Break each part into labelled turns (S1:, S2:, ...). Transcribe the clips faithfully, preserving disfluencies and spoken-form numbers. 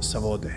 S1: sa vode.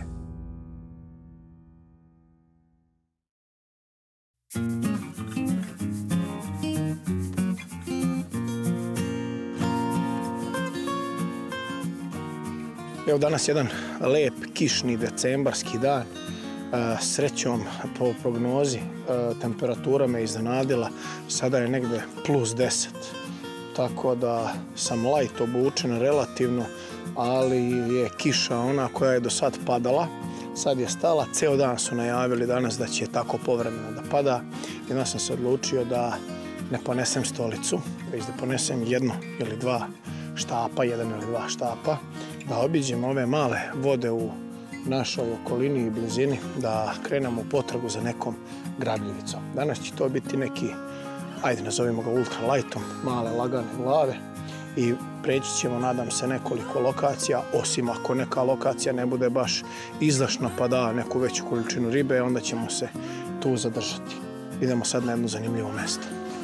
S1: Evo danas jedan lep, kišni, decembarski dan. Srećom, po prognozi, temperatura me iznenadila. Sada je negde plus deset. Tako da sam light obučen relativno, ali je kiša ona koja je do sad padala. Sad je stala. Ceo dan su najavili danas da će tako povremeno da pada. I onda sam se odlučio da ne ponesem stolicu, već da ponesem jedno ili dva štapa, jedan ili dva štapa, da obiđemo ove male vode u našoj okolini i blizini, da krenemo u potragu za nekom grabljivicom. Danas će to biti neki, ajde nazovimo ga ultralightom, male lagane glave i preći ćemo, nadam se, nekoliko lokacija, osim ako neka lokacija ne bude baš izdašna pa da neku veću količinu ribe, onda ćemo se tu zadržati. Idemo sad na jedno zanimljivo mesto.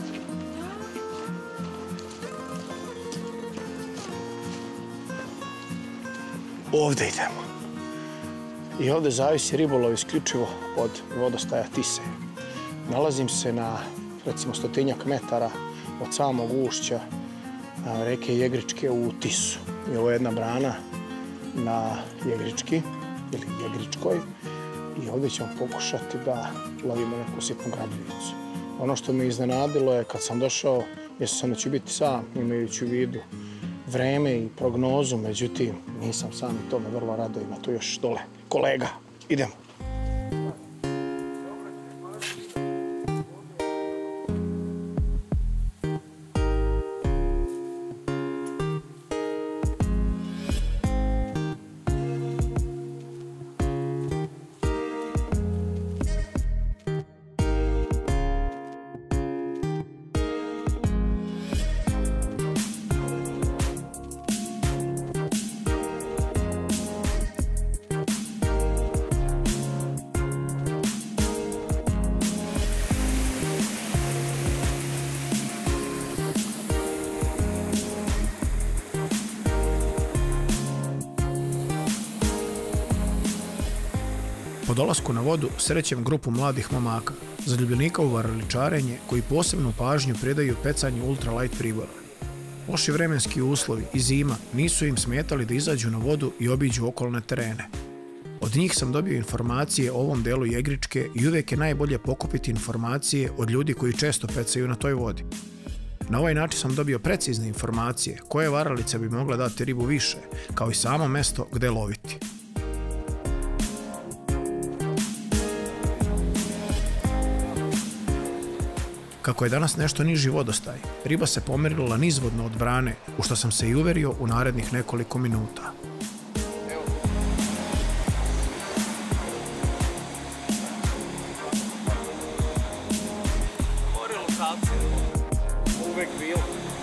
S1: Ovde idemo. I ovde zavisi ribolov isključivo od vodostaja Tise. Nalazim se na, recimo, stotinjak metara od samog ušća reke Jegričke u Tisu. I ovo je jedna brana na Jegrički ili Jegričkoj i ovde ćemo pokušati da lovimo neku sitnu grabljivicu. Ono što me iznenadilo je kad sam došao, jesam sam da ću biti sam, imajući u vidu vreme i prognozu, međutim nisam sam i to me vrlo rado, ima tu još dole kolega. Idemo. Po dolasku na vodu srećem grupu mladih momaka, zaljubljenika u varaličarenje koji posebnu pažnju predaju pecanju ultralight pribora. Loši vremenski uslovi i zima nisu im smetali da izađu na vodu i obiđu okolne terene. Od njih sam dobio informacije o ovom delu Jegričke i uvek je najbolje pokupiti informacije od ljudi koji često pecaju na toj vodi. Na ovaj način sam dobio precizne informacije koje varalice bi mogla dati ribu više, kao i samo mesto gde loviti. Kako je danas nešto niži vodostaj, riba se pomerila nizvodno od brane, u što sam se i uverio u narednih nekoliko minuta.
S2: Uvek bilo.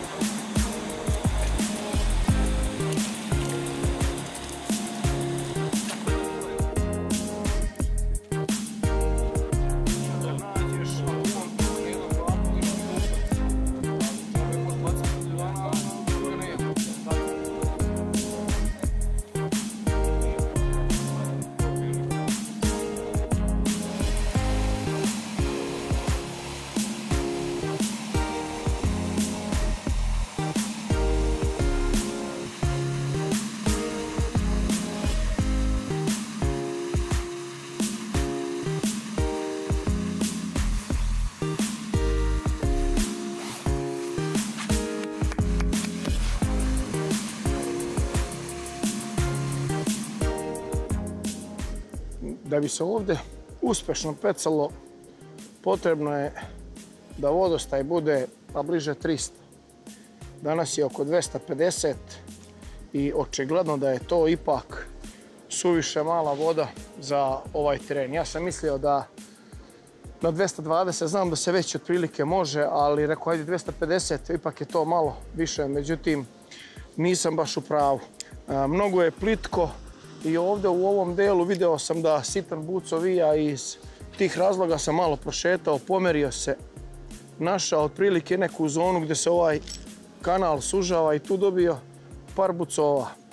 S1: Da bi se ovde uspešno pecalo, potrebno je da vodostaj bude pa bliže trista. Danas je oko dvesta pedeset i očigledno da je to ipak suviše mala voda za ovaj teren. Ja sam mislio da na dvesta dvadeset, znam da se već otprilike može, ali rekao ajde dvesta pedeset, ipak je to malo više, međutim nisam baš u pravu. Mnogo je plitko i ovde u ovom delu video sam da sitan buco vija i iz tih razloga sam malo prošetao, pomerio se, našao otprilike neku zonu gde se ovaj kanal sužava i tu dobio par bucova.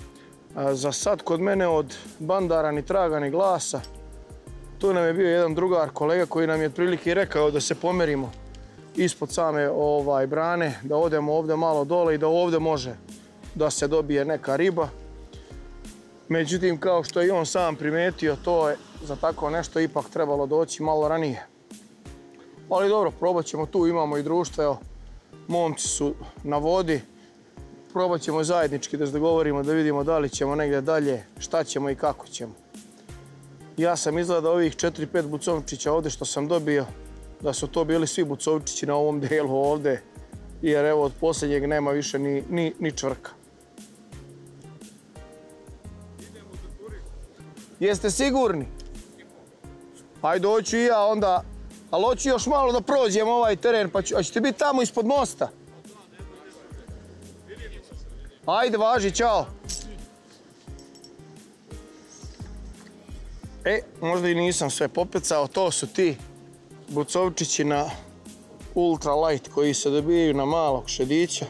S1: Za sad kod mene od bandara ni traga ni glasa. Tu nam je bio jedan drugar, kolega, koji nam je otprilike rekao da se pomerimo ispod same ovaj, brane, da odemo ovdje malo dole i da ovdje može da se dobije neka riba. Međutim, kao što je i on sam primetio, to je za tako nešto ipak trebalo doći malo ranije. Ali dobro, probat ćemo tu, imamo i društvo, evo, momci su na vodi. Probat ćemo zajednički da se dogovorimo, da vidimo da li ćemo negdje dalje, šta ćemo i kako ćemo. Ja sam izgleda ovih četiri pet bucovčića ovdje što sam dobio, da su to bili svi bucovčići na ovom delu ovdje, jer evo od posljednjeg nema više ni, ni, ni čvrka. Jeste sigurni? Ajde, hoću i ja onda, ali hoću još malo da prođem ovaj teren, pa ću, a ćete biti tamo ispod mosta? Ajde, važi, čao. E, možda i nisam sve popecao, to su ti bucovčići na ultra light koji se dobijaju na malog šedića.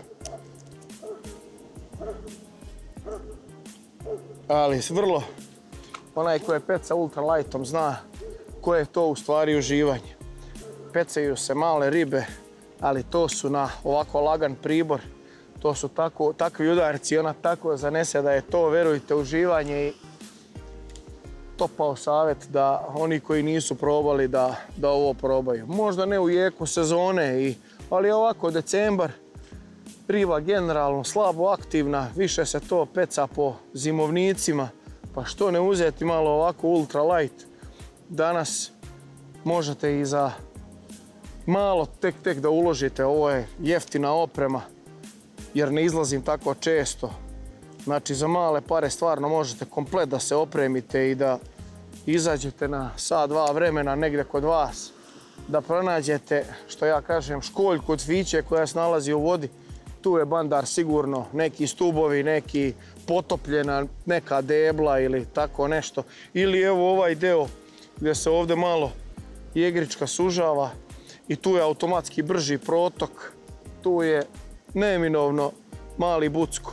S1: Ali vrlo, onaj ko je peca ultra lightom zna koje je to u stvari uživanje. Pecaju se male ribe, ali to su na ovako lagan pribor. To su tako, takvi udarci, ona tako zanese da je to, verujte, uživanje i topao savjet da oni koji nisu probali da, da ovo probaju. Možda ne u jeku sezone, i, ali ovako decembar, riba generalno slabo aktivna, više se to peca po zimovnicima, pa što ne uzeti malo ovako ultra light. Danas možete i za malo tek tek da uložite, ovo je jeftina oprema, jer ne izlazim tako često. Znači, za male pare stvarno možete komplet da se opremite i da izađete na sat, dva vremena negdje kod vas, da pronađete, što ja kažem, školjku od fiće koja se nalazi u vodi. Tu je bandar sigurno, neki stubovi, neki potopljena, neka debla ili tako nešto. Ili evo ovaj deo gdje se ovdje malo jegrička sužava i tu je automatski brži protok. Tu je neminovno mali bucko.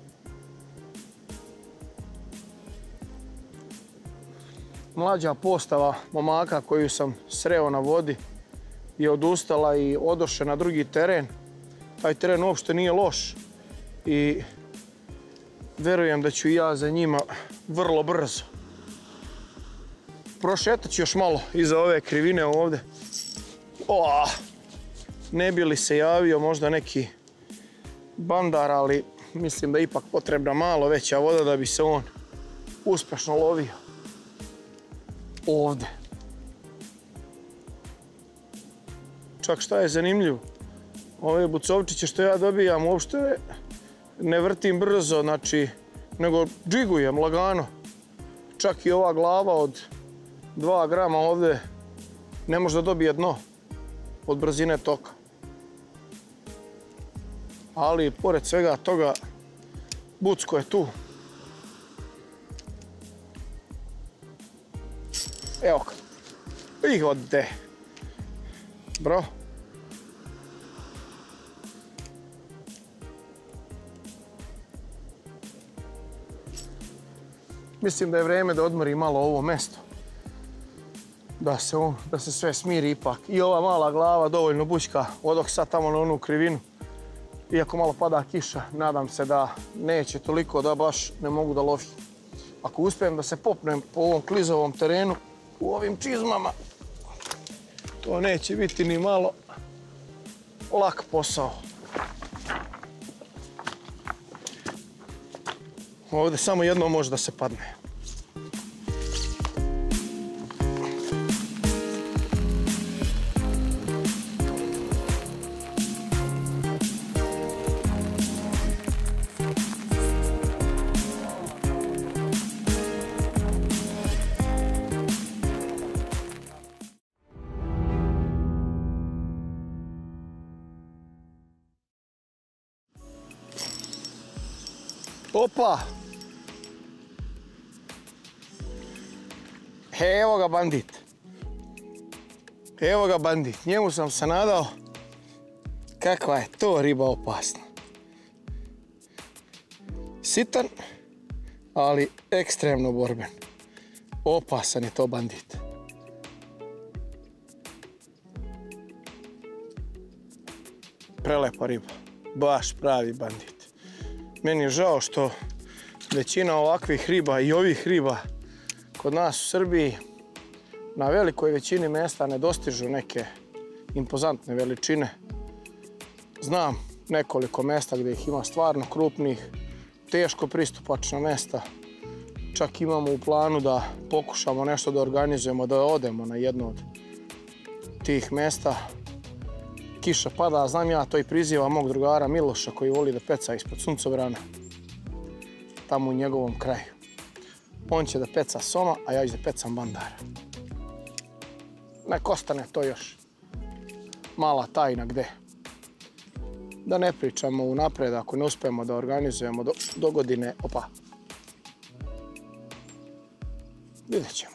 S1: Mlađa postava momaka koju sam sreo na vodi je odustala i odoše na drugi teren. Taj teren uopšte nije loš i verujem da ću i ja za njima vrlo brzo. Prošetat ću još malo iza ove krivine ovdje. O, ne bi li se javio možda neki bandar, ali mislim da je ipak potrebna malo veća voda da bi se on uspješno lovio. Ovdje. Čak šta je zanimljivo, ove bucovčiće što ja dobijam uopšte ne vrtim brzo, znači, nego džigujem lagano. Čak i ova glava od dva grama ovdje ne može da dobije dno od brzine toka. Ali pored svega toga, bucko je tu. Evo ga. Ih ode. Bro. Mislim da je vrijeme da odmori malo ovo mesto. Da se, on, da se sve smiri ipak. I ova mala glava dovoljno bućka odok sad tamo na onu krivinu. Iako malo pada kiša, nadam se da neće toliko da baš ne mogu da lovim. Ako uspijem da se popnem po ovom klizovom terenu, u ovim čizmama, to neće biti ni malo lak posao. Ovdje samo jedno može da se padne. Opa! Evo ga bandit. Evo ga bandit. Njemu sam se nadao. Kakva je to riba opasna. Sitan, ali ekstremno borben. Opasan je to bandit. Prelepa riba, baš pravi bandit. Meni je žao što većina ovakvih riba i ovih riba kod nas u Srbiji na velikoj većini mjesta ne dostižu neke impozantne veličine. Znam nekoliko mjesta gdje ih ima stvarno krupnih, teško pristupačna mjesta. Čak imamo u planu da pokušamo nešto da organizujemo, da odemo na jedno od tih mjesta. Kiša pada, znam ja, to i priziva mog drugara Miloša koji voli da peca ispod suncobrana. Tamo u njegovom kraju. On će da peca soma, a ja ću da pecam bandara. Nek ostane to još mala tajna gde. Da ne pričamo unapred ako ne uspemo da organizujemo do, do godine. Opa. Vidjet ćemo.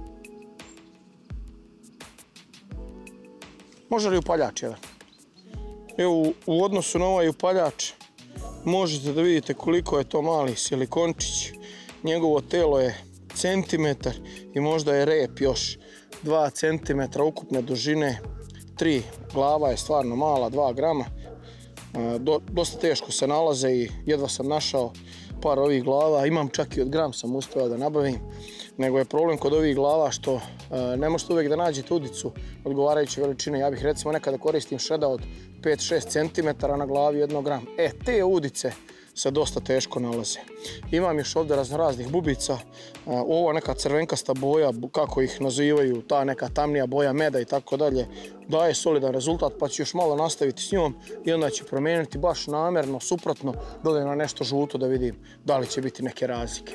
S1: Može li upaljač jedan? Evo u, u odnosu na ovaj upaljač možete da vidite koliko je to mali silikončić. Njegovo telo je centimetar i možda je rep još dva centimetra ukupne dužine. Tri, glava je stvarno mala, dva grama. Do, dosta teško se nalaze i jedva sam našao par ovih glava. Imam čak i od gram sam uspio da nabavim. Nego je problem kod ovih glava što uh, ne možete uvijek da nađete udicu odgovarajuće veličine. Ja bih recimo nekada koristim šreda od pet šest centimetara na glavi jednog gram. E, te udice se dosta teško nalaze. Imam još ovdje raznoraznih bubica. Uh, ovo neka crvenkasta boja, kako ih nazivaju, ta neka tamnija boja meda i tako dalje, daje solidan rezultat, pa ću još malo nastaviti s njom i onda ću promijeniti baš namjerno, suprotno, dodajem na nešto žuto da vidim da li će biti neke razlike.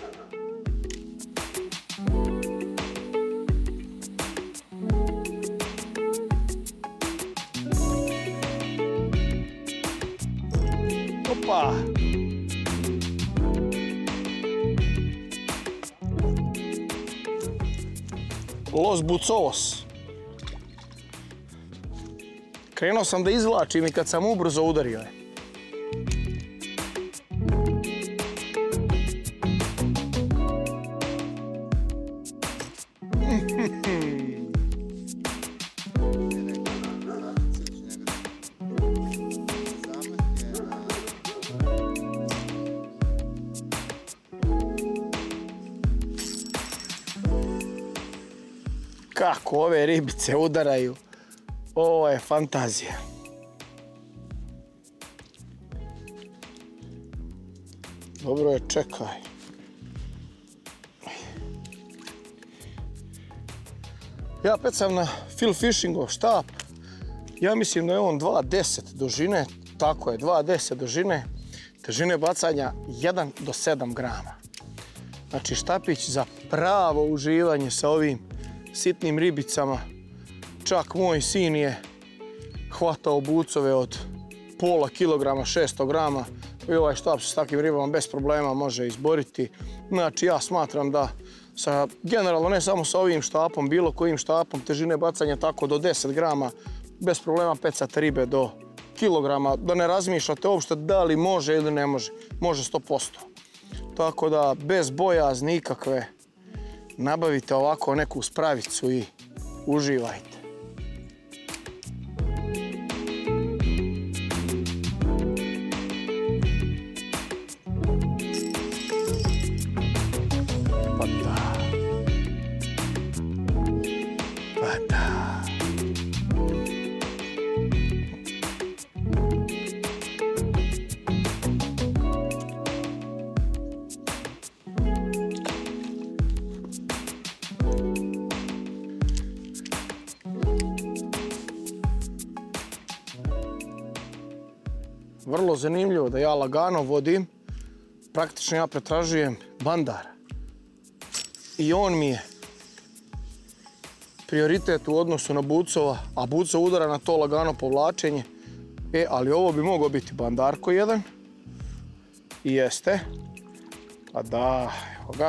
S1: Opa! Los Bucovos. Krenuo sam da izvlačim i kad sam ubrzo udario je. Kako ove ribice udaraju, ovo je fantazija. Dobro je, čekaj. Ja pecam na Phil Fishingov štap. Ja mislim da je on dva deset dužine, tako je, dva deset dužine, težine bacanja jedan do sedam grama. Znači štapić za pravo uživanje sa ovim sitnim ribicama. Čak moj sin je hvatao bucove od pola kilograma, šesto grama i ovaj štap se s takvim ribama bez problema može izboriti. Znači ja smatram da sa, generalno ne samo sa ovim štapom, bilo kojim štapom težine bacanja tako do deset grama bez problema pecate ribe do kilograma, da ne razmišljate uopšte da li može ili ne može, može sto posto. Tako da bez bojazni nikakve nabavite ovako neku spravicu i uživajte. Pa da. Pa da. Vrlo zanimljivo da ja lagano vodim, praktično ja pretražujem bandara. I on mi je prioritet u odnosu na bucova, a bucov udara na to lagano povlačenje. E, ali ovo bi mogao biti bandarko jedan. I jeste. Pa da, evo ga.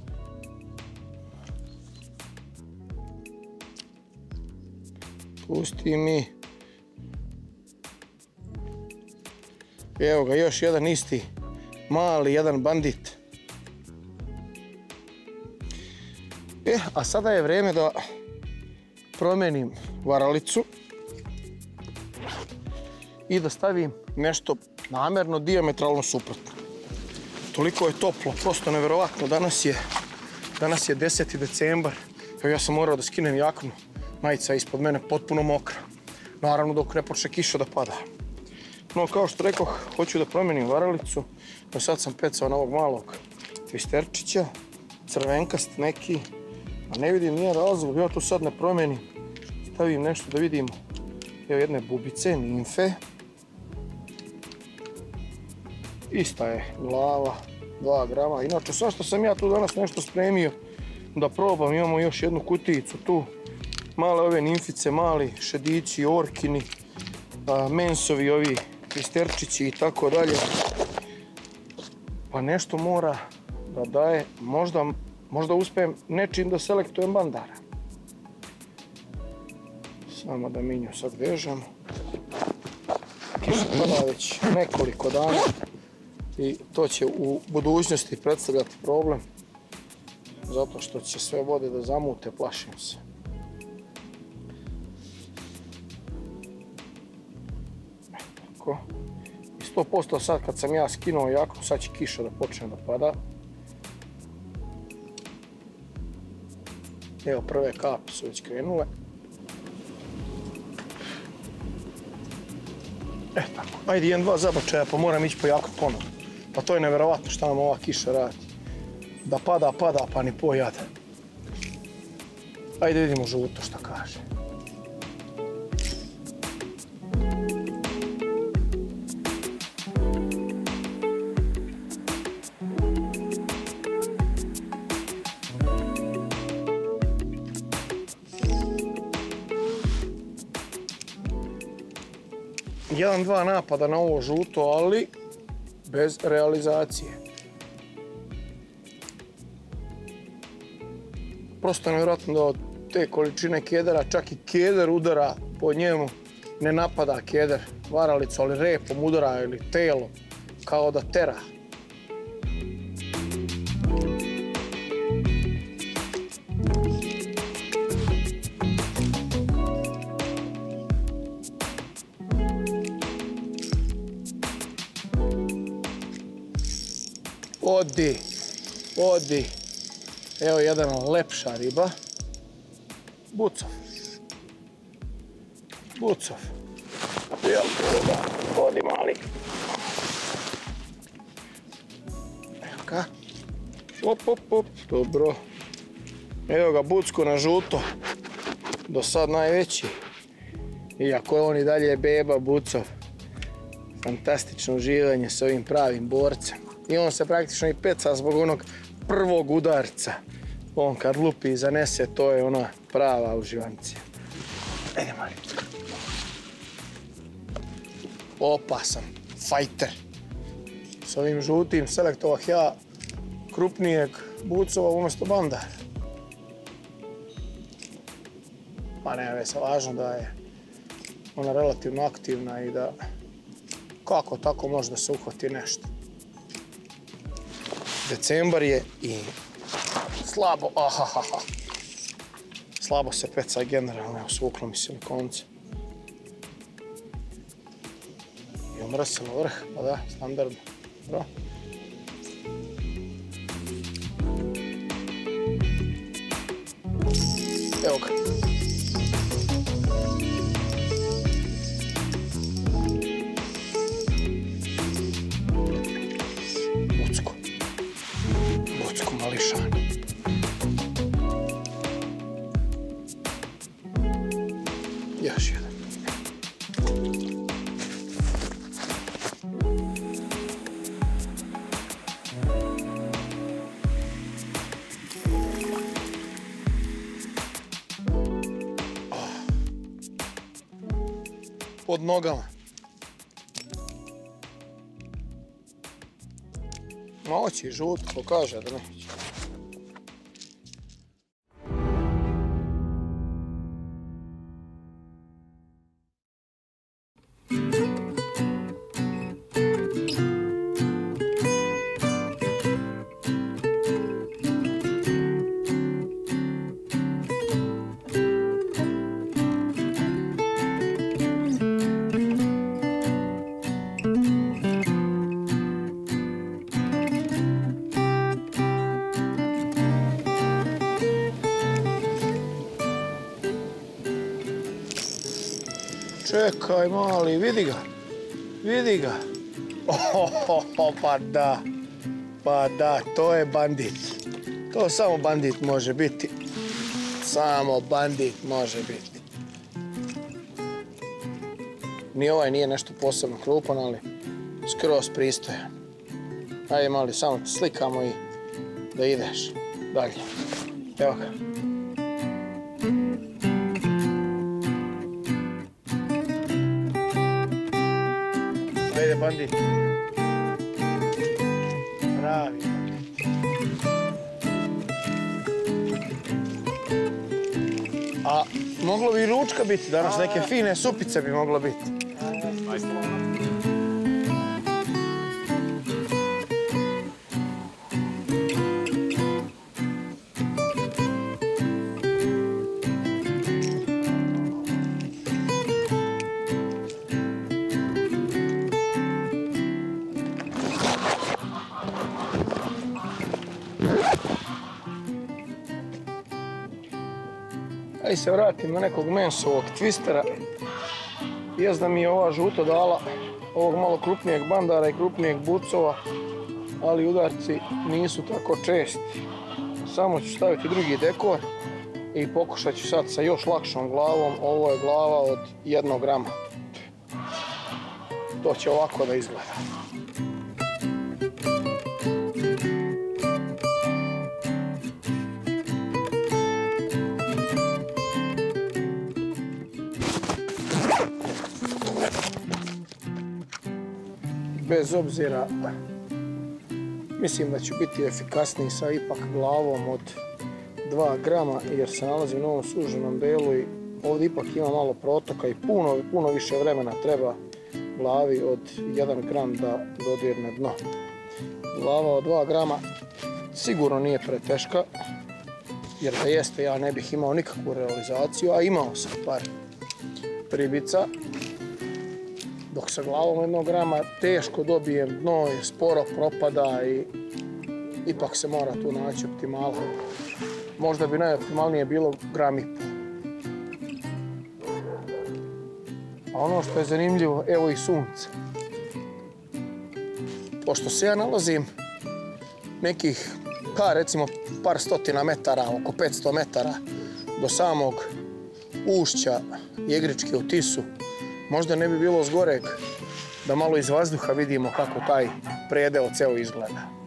S1: Pusti mi. Evo ga, još jedan isti mali, jedan bandit. E, a sada je vreme da promenim varalicu i da stavim nešto namerno dijametralno suprotno. Toliko je toplo, prosto neverovatno. Danas je, danas je deseti decembar. Evo, ja sam morao da skinem jaknu. Majica ispod mene potpuno mokra. Naravno dok ne počne kiša da pada. No, kao što rekoh, hoću da promenim varalicu. Do sad sam pecao na ovog malog twisterčića, crvenkast neki, a ne vidim nijedan razlog, ja to sad ne promenim. Stavim nešto da vidimo. Evo jedne bubice, nimfe. Ista je glava, dva grama. Inače, sve što sam ja tu danas nešto spremio da probam, imamo još jednu kutijicu tu. Male ove nimfice, mali šedići, orkini, mensovi ovi twisterčići i tako dalje. Pa nešto mora da daje, možda, možda uspijem nečim da selektujem bandara. Samo da minju sad vežemo. Kiša pada već nekoliko dana i to će u budućnosti predstavljati problem zato što će sve vode da zamute, plašim se. Tako. I sto posto sad kad sam ja skinuo jaknu, sad će kiša da počne da pada. Evo, prve kapi su već krenule. E, tako. Ajde, jedan, dva zabačaja, pa moram ići po jaknu ponovno. Pa to je neverovatno šta nam ova kiša radi. Da pada, pada, pa ni po jada. Ajde vidimo žuto šta kaže. Jedan, dva napada na ovo žuto, ali bez realizacije. Prosto je nevjerojatno da od te količine kedera, čak i keder udara po njemu, ne napada keder varalicu, ali repom udara ili telo, kao da tera. Odi, odi. Evo jedan lepša riba. Bucov. Bucov. Jel, odi mali. Evo ga. Op, op, op. Dobro. Evo ga bucko na žuto. Do sad najveći. Iako je on i dalje beba, Bucov. Fantastično uživanje s ovim pravim borcem. I on se praktično i peca zbog onog prvog udarca. On kad lupi i zanese, to je ona prava uživancija. Ede mali. Opasan. Fajter. S ovim žutim selektovah ja krupnijeg Bucova umjesto bandara. Pa nema veze, važno da je ona relativno aktivna i da kako tako može da se uhvati nešto. Decembar je i slabo, ahahaha, slabo se peca generalno, evo svuklo mi silikonce. I omrsilo vrh, pa da, standardno. Dobro. Evo ga. Bucko. Bucko mališan. Još jedan. Pod nogama. Moći i žut, ko kaže da neće. Čekaj, mali, vidi ga. Vidi ga. Ohohoho, pa da. Pa da, to je bandit. To samo bandit može biti. Samo bandit može biti. Ni ovaj nije nešto posebno krupan, ali skroz pristojan. Ajde, mali, samo te slikamo i da ideš dalje. Evo ga. Ajde, bandit. Pravi bandit. A moglo bi i ručka biti danas, neke fine supice bi moglo biti. Ajde se vratim na nekog mensovog twistera. Jest da mi je ova žuto dala ovog malo krupnijeg bandara i krupnijeg bucova, ali udarci nisu tako česti. Samo ću staviti drugi dekor i pokušat ću sad sa još lakšom glavom. Ovo je glava od jednog grama. To će ovako da izgleda. Bez obzira, mislim da ću biti efikasniji sa ipak glavom od dva grama jer se nalazim u ovom suženom delu i ovdje ipak ima malo protoka i puno, puno više vremena treba glavi od jedan gram da dodirne dno. Glava od dva grama sigurno nije preteška jer da jeste ja ne bih imao nikakvu realizaciju, a imao sam par pribica. Dok sa glavom jednog grama teško dobijem dno i sporo propada i ipak se mora tu naći optimala. Možda bi najoptimalnije bilo gram i pol. A ono što je zanimljivo, evo i sunce. Pošto se ja nalazim nekih, pa recimo par stotina metara, oko petsto metara do samog ušća Jegričke u Tisu, možda ne bi bilo zgoreg da malo iz vazduha vidimo kako taj predeo ceo izgleda.